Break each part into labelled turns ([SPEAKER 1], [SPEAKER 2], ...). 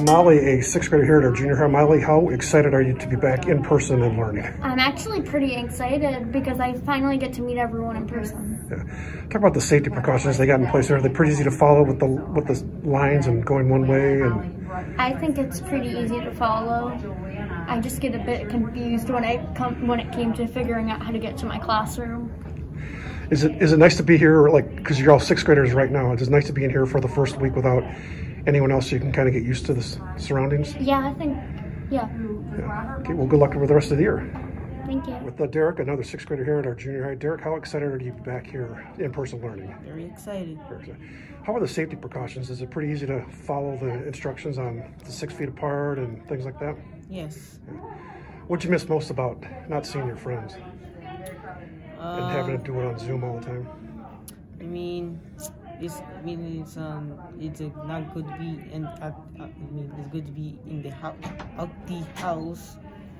[SPEAKER 1] Molly, a sixth grader here at our junior high. Molly, how excited are you to be back in person and learning?
[SPEAKER 2] I'm actually pretty excited because I finally get to meet everyone in person.
[SPEAKER 1] Yeah. Talk about the safety precautions they got in place. Are they pretty easy to follow with the lines and going one way? And
[SPEAKER 2] I think it's pretty easy to follow. I just get a bit confused when it came to figuring out how to get to my classroom.
[SPEAKER 1] Is it nice to be here, like, because you're all sixth graders right now? It's nice to be in here for the first week without anyone else, so you can kind of get used to the surroundings?
[SPEAKER 2] Yeah, I think, yeah.
[SPEAKER 1] Okay, well, good luck with the rest of the year.
[SPEAKER 2] Thank you.
[SPEAKER 1] With Derek, another sixth grader here at our junior high. Derek, how excited are you to be back here in-person learning?
[SPEAKER 3] Very excited.
[SPEAKER 1] How are the safety precautions? Is it pretty easy to follow the instructions on the 6 feet apart and things like that?
[SPEAKER 3] Yes.
[SPEAKER 1] What'd you miss most about not seeing your friends and having to do it on Zoom all the time?
[SPEAKER 3] I mean, it's not good to be in. It's good to be in the house, out the house.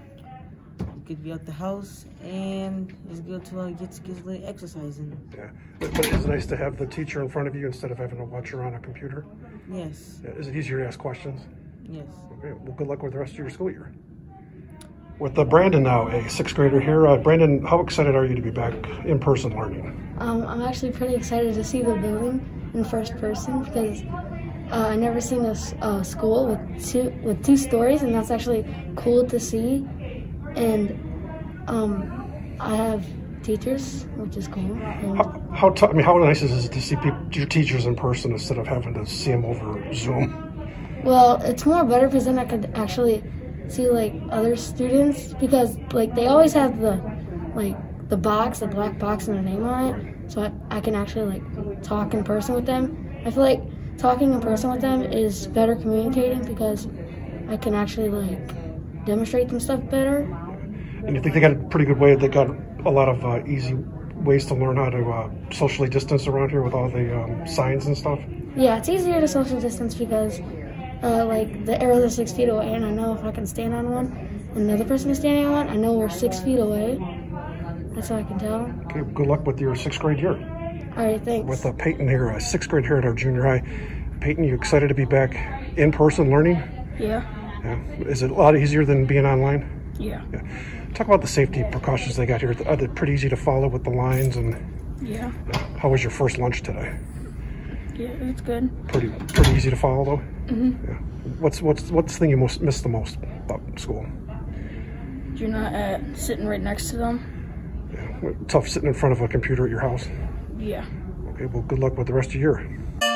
[SPEAKER 3] It could be out the house, and it's good to get a little exercise in.
[SPEAKER 1] Yeah, but it's nice to have the teacher in front of you instead of having to watch her on a computer.
[SPEAKER 3] Yes.
[SPEAKER 1] Yeah, is it easier to ask questions?
[SPEAKER 3] Yes.
[SPEAKER 1] Okay, well, good luck with the rest of your school year. With Brandon now, a sixth grader here. Brandon, how excited are you to be back in person learning?
[SPEAKER 4] I'm actually pretty excited to see the building in first person because I've never seen a school with two stories, and that's actually cool to see. And I have teachers, which is cool.
[SPEAKER 1] How nice is it to see your teachers in person instead of having to see them over Zoom?
[SPEAKER 4] Well, it's more better because then I could actually see like other students, because like they always have the black box and their name on it, so I can actually like talk in person with them. I feel like talking in person with them is better communicating because I can actually like demonstrate them stuff better.
[SPEAKER 1] And you think they got a pretty good way? They got a lot of easy ways to learn how to socially distance around here with all the signs and stuff? Yeah,
[SPEAKER 4] it's easier to social distance because like the arrows are 6 feet away, and I know if I can stand on one and another person is standing on one, I know we're 6 feet away. That's how I can tell. Okay,
[SPEAKER 1] good luck with your sixth grade year.
[SPEAKER 4] All right, thanks.
[SPEAKER 1] With Peyton here, a sixth grade here at our junior high. Peyton, you excited to be back in person learning?
[SPEAKER 4] Yeah.
[SPEAKER 1] Is it a lot easier than being online?
[SPEAKER 4] Yeah.
[SPEAKER 1] Talk about the safety precautions they got here. Are they pretty easy to follow with the lines? And
[SPEAKER 4] yeah.
[SPEAKER 1] How was your first lunch today?
[SPEAKER 4] Yeah, it's good.
[SPEAKER 1] Pretty easy to follow though.
[SPEAKER 4] Mm-hmm.
[SPEAKER 1] Yeah. What's the thing you miss the most about school?
[SPEAKER 4] You're not sitting right next to them.
[SPEAKER 1] Yeah. Tough sitting in front of a computer at your house.
[SPEAKER 4] Yeah.
[SPEAKER 1] Okay. Well, good luck with the rest of your year.